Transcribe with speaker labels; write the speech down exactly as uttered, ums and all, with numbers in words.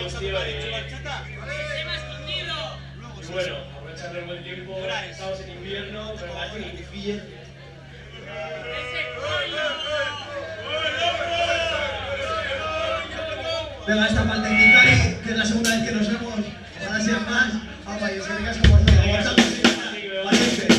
Speaker 1: vamos, tío. Eh... Y bueno, aprovechando el buen tiempo, estamos en invierno, pero va a ser infierno.
Speaker 2: Venga, esta para el Tecnicari, que es la segunda vez que nos vemos. Ahora sí es más. Apa, y es que digas como estoy. Aguantando. Valiente.